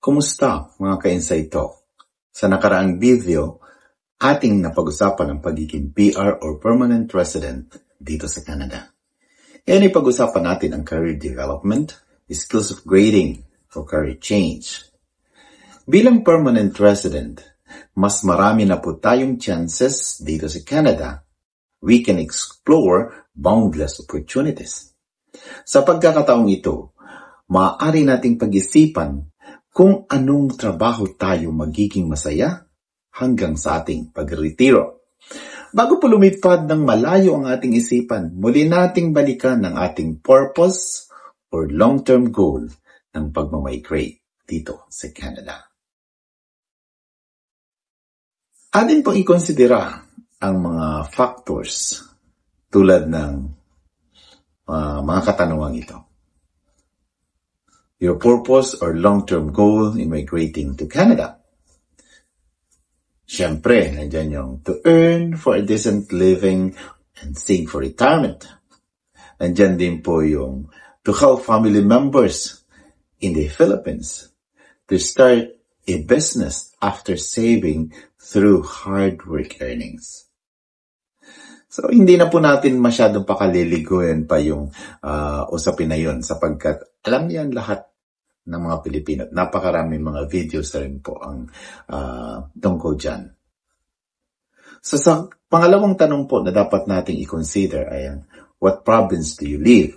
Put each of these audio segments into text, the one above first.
Kumusta mga ka-Insight Talk? Sa nakaraang video, ating napag-usapan ang pagiging PR or permanent resident dito sa Canada. Ngayon ipag-usapan natin ang career development, skills upgrading for career change. Bilang permanent resident, mas marami na po tayong chances dito sa Canada. We can explore boundless opportunities. Sa pagkakataong ito, maaari nating pag-isipan kung anong trabaho tayo magiging masaya hanggang sa ating pagretiro. Bago po lumipad ng malayo ang ating isipan, muli nating balikan ang ating purpose or long-term goal ng pagmamigrate dito sa Canada. Atin pong ikonsidera ang mga factors tulad ng mga katanungan ito. Your purpose or long-term goal in migrating to Canada. Siyempre, nandiyan yung to earn for a decent living and save for retirement. Nandiyan din po yung to help family members in the Philippines to start a business after saving through hard work earnings. So, hindi na po natin masyadong pakaliliguin pa yung usapin na yun sapagkat alam niyan lahat ng mga Pilipino. Napakarami mga videos na rin po ang tungkol dyan. So, sa pangalawang tanong po na dapat nating i-consider ay what province do you live?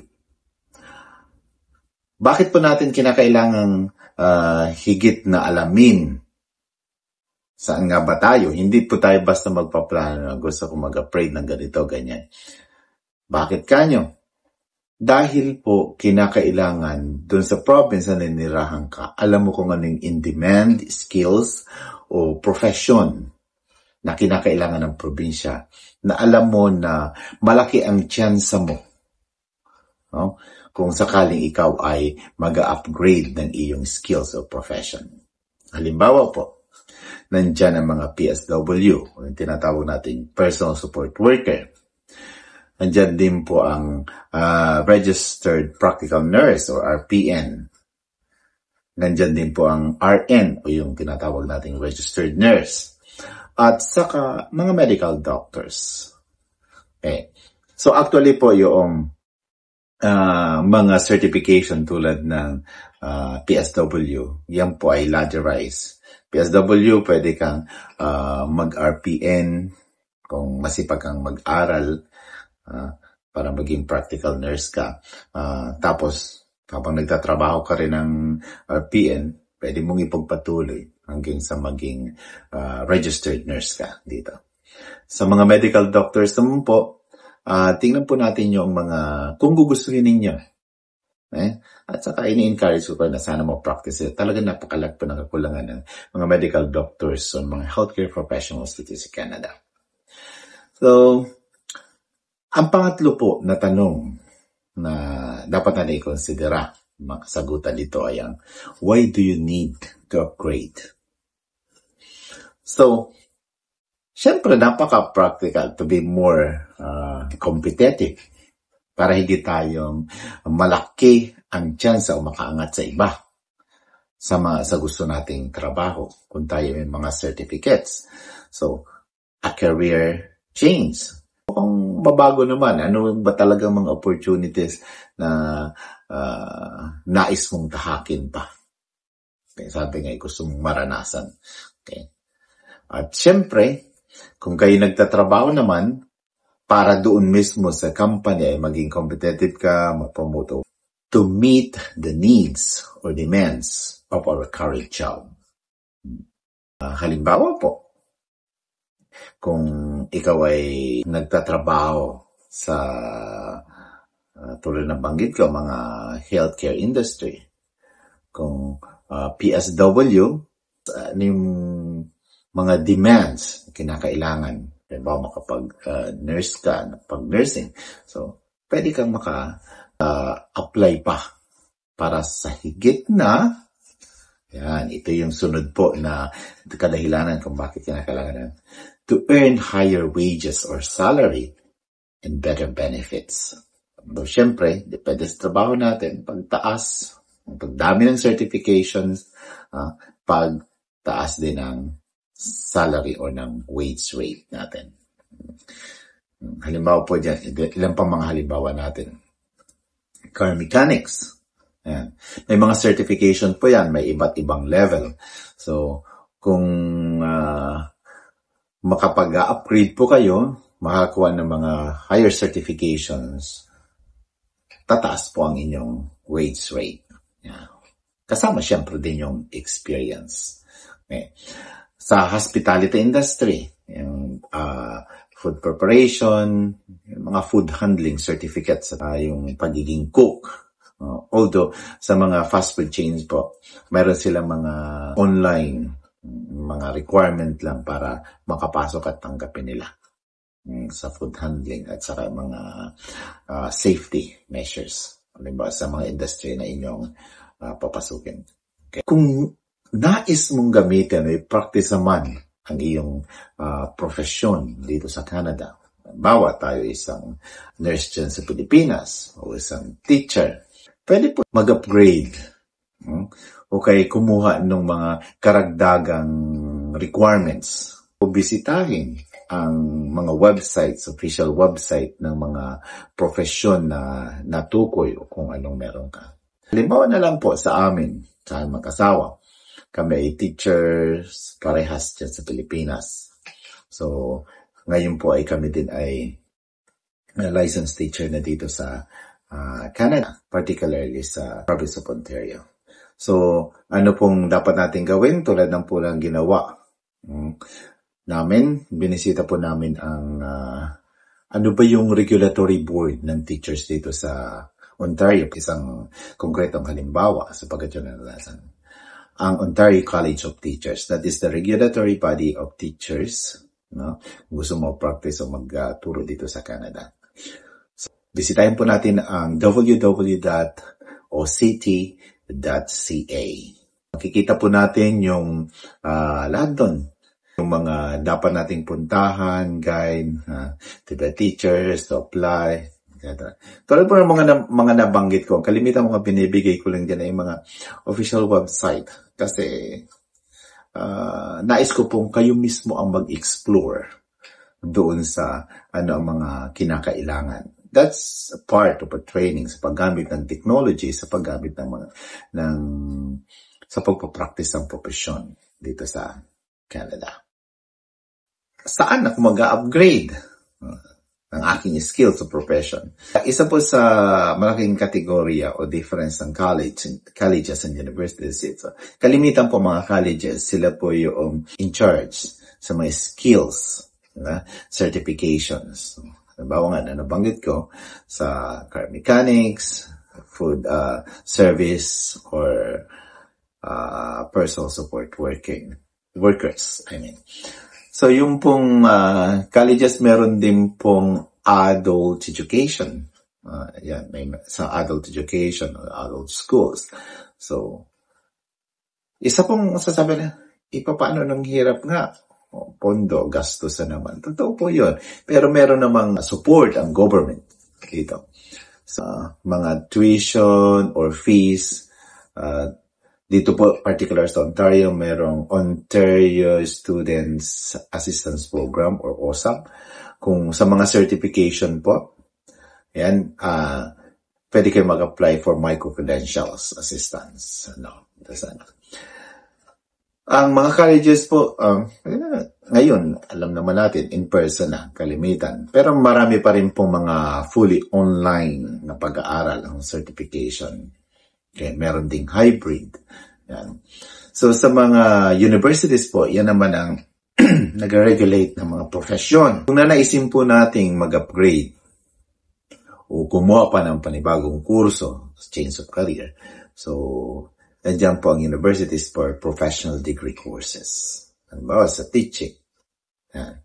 Bakit po natin kinakailangang higit na alamin saan nga ba tayo? Hindi po tayo basta magpaplano na gusto ko mag-upgrade ng ganito, ganyan. Bakit kanyo? Dahil po kinakailangan dun sa province na ninirahan ka, alam mo kung anong in-demand skills o profession na kinakailangan ng probinsya, na alam mo na malaki ang tsansa mo. No? Kung sakaling ikaw ay mag-upgrade ng iyong skills o profession. Halimbawa po, nandyan ang mga PSW, o yung tinatawag nating personal support worker. Nandyan din po ang Registered Practical Nurse or RPN. Nandyan din po ang RN o yung tinatawag nating Registered Nurse. At saka mga medical doctors. Okay. So actually po yung mga certification tulad ng PSW, yan po ay ladderized. PSW, pwede kang mag-RPN kung masipag kang mag-aral para maging practical nurse ka. Tapos, habang nagtatrabaho ka rin ng RPN, pwede mong ipagpatuloy hanggang sa maging registered nurse ka dito. Sa mga medical doctors naman po, tingnan po natin yung mga, kung gugustuhin ninyo. At saka ini-encourage ko na sana mo practice it. Talagang napakalag po ng kakulangan ng mga medical doctors o mga healthcare professionals dito sa Canada. So, ang pangatlo po na tanong na dapat na i-considera, makasagutan dito ay ang, why do you need to upgrade? So, syempre napaka-practical to be more competitive para higit tayong malaki ang chance o makaangat sa iba sa gusto nating trabaho kung tayo may mga certificates. So, a career change. Kung mabago naman, ano ba talagang mga opportunities na nais mong tahakin pa? Okay, sabi nga, gusto mong maranasan. Okay. At syempre, kung kayo nagtatrabaho naman, para doon mismo sa company ay maging competitive ka, mapromote to meet the needs or demands of our current job. Halimbawa po, kung ikaw ay nagtatrabaho sa tulad ng banggit ko, mga healthcare industry, kung PSW, yung mga demands na kinakailangan, halimbawa makapag-nurse ka, pag-nursing, so pwede kang maka-apply pa para sa higit na, yan, ito yung sunod po na kadahilanan kung bakit kinakailangan to earn higher wages or salary and better benefits. So, syempre, depende sa trabaho natin, pagtaas Pagdami ng certifications, pagtaas din ng salary o ng wage rate natin. Halimbawa po dyan, ilan pang mga halimbawa natin. Car mechanics. Ayan. May mga certification po yan, may iba't ibang level. So, kung makapag-upgrade po kayo, makakuha ng mga higher certifications, tataas po ang inyong wage rate. Yeah. Kasama siyempre din yung experience. Okay. Sa hospitality industry, yung food preparation, yung mga food handling certificates, yung pagiging cook. Although sa mga fast food chains po, meron silang mga online, mga requirement lang para makapasok at tanggapin nila sa food handling at saka mga safety measures. Halimbawa sa mga industry na inyong papasukin. Okay. Kung nais mong gamitin o i-practice naman ang iyong profesyon dito sa Canada, bawa tayo isang nurse dyan sa Pilipinas o isang teacher, pwede po mag-upgrade. Okay, kumuha ng mga karagdagang requirements o bisitahin ang mga websites, official website ng mga profesyon na natukoy o kung anong meron ka. Halimbawa na lang po sa amin, sa mag-asawa, kami ay teachers parehas dyan sa Pilipinas. So, ngayon po ay kami din ay licensed teacher na dito sa Canada, particularly sa province of Ontario. So, ano pong dapat natin gawin tulad ng pulang ginawa namin? Binisita po namin ang ano ba yung regulatory board ng teachers dito sa Ontario. Isang konkretong halimbawa sapagkat yun naranasan. Ang Ontario College of Teachers, that is the regulatory body of teachers. No? Gusto mo practice o magturo dito sa Canada. So, bisitahin po natin ang www.oct.ca. Makikita po natin yung lahat doon. Yung mga dapat nating puntahan, guide, to the teachers, to apply, etc. Tulad po ng mga nabanggit ko, kalimitan mga binibigay ko lang dyan ay mga official website. Kasi nais ko pong kayo mismo ang mag-explore doon sa ang mga kinakailangan. That's a part of a training sa paggamit ng technology, sa paggamit sa pagpapractice ng profesyon dito sa Canada. Saan ako mag-upgrade ng aking skills o profession? Isa po sa malaking kategorya o difference ng colleges and universities. So, kalimitan po mga colleges, sila po yung in charge sa mga skills, certifications. Halimbawa nga na nabanggit ko sa car mechanics, food service, or personal support workers. So yung pong colleges meron din pong adult education. Sa adult education or adult schools. So, isa pong masasabi na, paano nang hirap nga? Pondo, gastos na naman. Totoo po yun. Pero meron namang support ang government dito. Sa mga tuition or fees, dito po, particular sa Ontario, merong Ontario Students Assistance Program or OSAP. Kung sa mga certification po, yan, pwede kayo mag-apply for micro-credentials assistance. Ang mga colleges po, ngayon, alam naman natin, in person na, kalimitan. Pero marami pa rin pong mga fully online na pag-aaral ang certification. Okay, meron ding hybrid. Yan. So, sa mga universities po, yan naman ang nag-regulate ng mga profesyon. Kung nanaisin po nating mag-upgrade o kumuha pa ng panibagong kurso, change of career. So, nandiyan po ang universities for professional degree courses. Halimbawa sa teaching. Yan.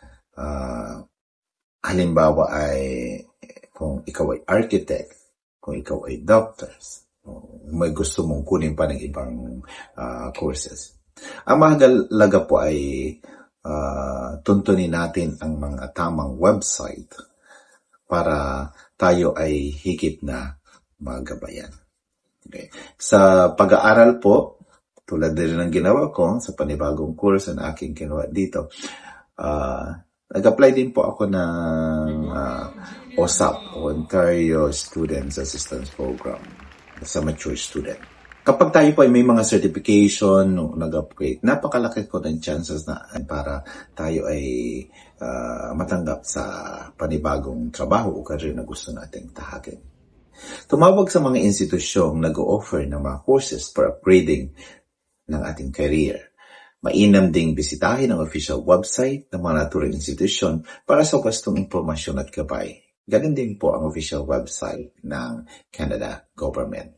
Halimbawa ay kung ikaw ay architect, kung ikaw ay doctors, may gusto mong kunin pa ng ibang courses. Ang mahalaga po ay tuntunin natin ang mga tamang website para tayo ay higit na magabayan. Okay. Sa pag-aaral po, tulad din ng ginawa ko sa panibagong course na aking kinuha dito, nag-apply din po ako ng OSAP, Ontario Students Assistance Program, sa mature student. Kapag tayo po ay may mga certification, nag-upgrade, napakalaki ko ng chances na para tayo ay matanggap sa panibagong trabaho o career na gusto nating tahakin. Tumawag sa mga institusyong nag-o-offer ng mga courses for upgrading ng ating career. Mainam ding bisitahin ang official website ng mga naturang institusyon para sa wastong impormasyon at gabay. Ganun din po ang official website ng Canada Government.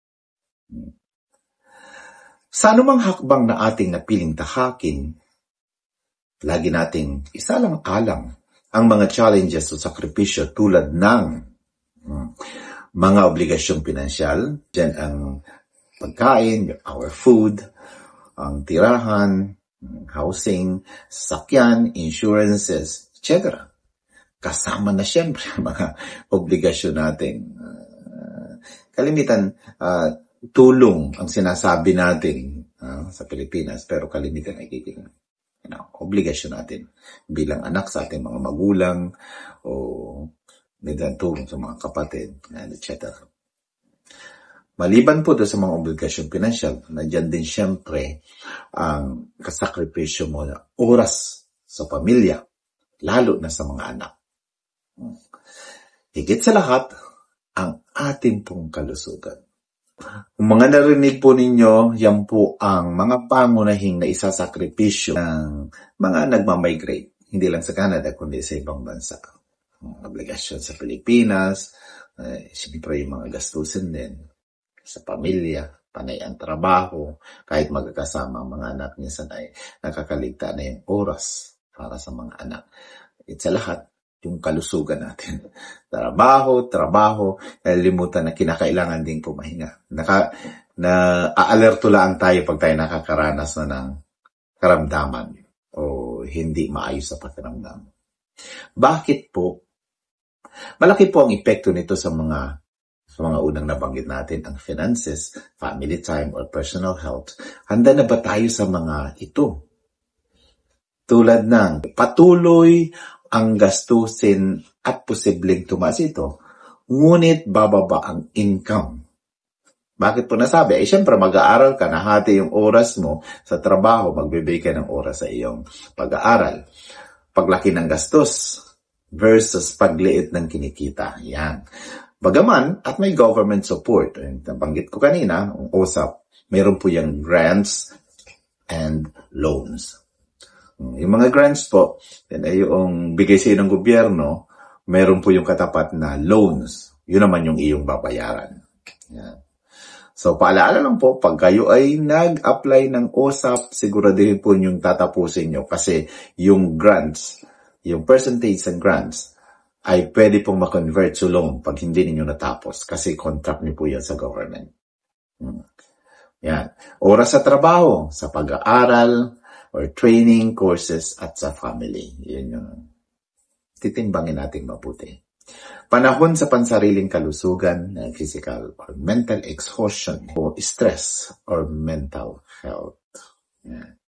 Sa anumang hakbang na ating napiling tahakin, lagi nating isalang-alang ang mga challenges o sakripisyo tulad ng mga obligasyong pinansyal, dyan ang pagkain, our food, ang tirahan, housing, sasakyan, insurances, etc. Kasama na siyempre mga obligasyon natin. Kalimitan, tulong ang sinasabi natin sa Pilipinas, pero kalimitan ay obligasyon natin bilang anak sa ating mga magulang o tulong sa mga kapatid, etc. Maliban po doon sa mga obligasyon pinansyal, nandiyan din siyempre ang kasakripisyo mo na oras sa pamilya, lalo na sa mga anak. Higit sa lahat, ang ating pong kalusugan. Kung mga narinig po ninyo, yan po ang mga pangunahing na isasakripisyo ng mga nagmamigrate. Hindi lang sa Canada, kundi sa ibang bansa. Obligasyon sa Pilipinas, siyempre yung mga gastusin din sa pamilya, panay ang trabaho, kahit magkakasama ang mga anak, minsan ay nakakaligtaan na yung oras para sa mga anak. Sa lahat, yung kalusugan natin. Trabaho, limutan na kinakailangan din pumahinga. Aalerto lang tayo pag tayo nakakaranas na ng karamdaman o hindi maayos sa pakiramdam. Bakit po? Malaki po ang epekto nito sa mga unang nabanggit natin, ang finances, family time, or personal health. Handa na ba tayo sa mga ito? Tulad ng patuloy ang gastusin at posibleng tumaas ito, ngunit bababa ang income. Bakit po nasabi? Siyempre mag-aaral ka, nahati yung oras mo sa trabaho, magbibigay ka ng oras sa iyong pag-aaral. Paglaki ng gastos versus pagliit ng kinikita. Yan. Bagaman, at may government support. Nabanggit ko kanina, ang OSAP, mayroon po yung grants and loans. Yung mga grants po, yan ay yung bigay sa iyo ng gobyerno, mayroon po yung katapat na loans. Yun naman yung iyong babayaran. Yan. So, paalaala lang po, pag kayo ay nag-apply ng OSAP, siguraduhin po yung tatapusin nyo. Kasi yung grants, yung percentage ng grants, ay pwede pong ma-convert to loan pag hindi ninyo natapos. Kasi contract niyo po yan sa government. Yan. Oras sa trabaho, sa pag-aaral, or training, courses, at sa family. Yun yung titimbangin natin mabuti. Panahon sa pansariling kalusugan, physical or mental exhaustion, o stress or mental health. Yan.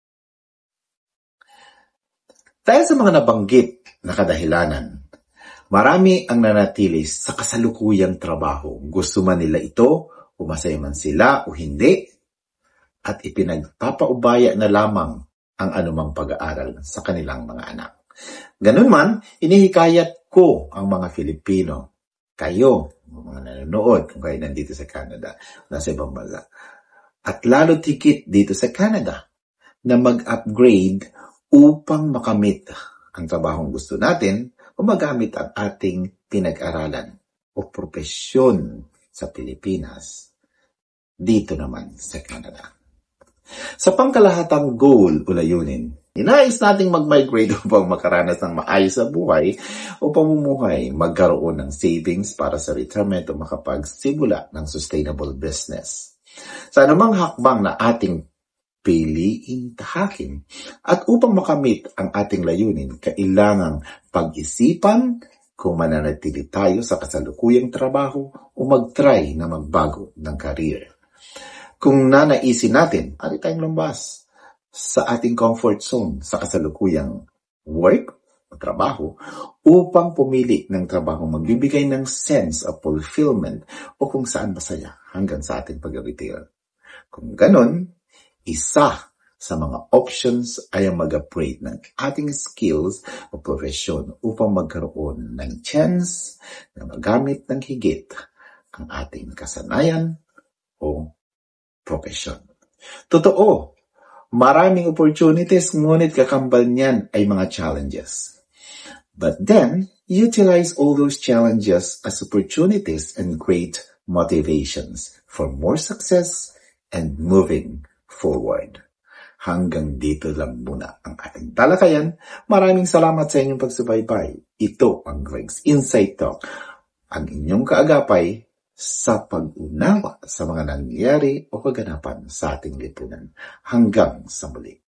Dahil sa mga nabanggit na kadahilanan, marami ang nanatili sa kasalukuyang trabaho. Gusto man nila ito, o masaya man sila o hindi, at ipinagpapaubaya na lamang ang anumang pag-aaral sa kanilang mga anak. Ganun man, inihikayat ko ang mga Filipino, kayo, mga nanonood, kung kayo nandito sa Canada, nasa ibang bansa, at lalo tikit dito sa Canada, na mag-upgrade upang makamit ang trabahong gusto natin o magamit ang ating pinag-aralan o propesyon sa Pilipinas, dito naman sa Canada. Sa pangkalahatang goal o layunin, inayos nating mag-migrate upang makaranas ng maayos sa buhay o pamumuhay, magkaroon ng savings para sa retirement o makapagsimula ng sustainable business. Sa anumang hakbang na ating piliin tahakin at upang makamit ang ating layunin, kailangang pag-isipan kung mananatili tayo sa kasalukuyang trabaho o mag-try na magbago ng career. Kung nanaisin natin, ari tayong lumbas sa ating comfort zone sa kasalukuyang work o trabaho upang pumili ng trabaho magbibigay ng sense of fulfillment o kung saan masaya hanggang sa ating pag-retire. Kung ganon, isa sa mga options ay ang mag-upgrade ng ating skills o profesyon upang magkaroon ng chance na magamit ng higit ang ating kasanayan o profesyon. Totoo, maraming opportunities ngunit kakambal niyan ay mga challenges. But then, utilize all those challenges as opportunities and great motivations for more success and moving forward. Hanggang dito lang muna ang ating talakayan. Maraming salamat sa inyong pagsubaybay. Ito ang Greg's Insight Talk, ang inyong kaagapay sa pag-unawa sa mga nangyayari o kaganapan sa ating lipunan. Hanggang sa muli.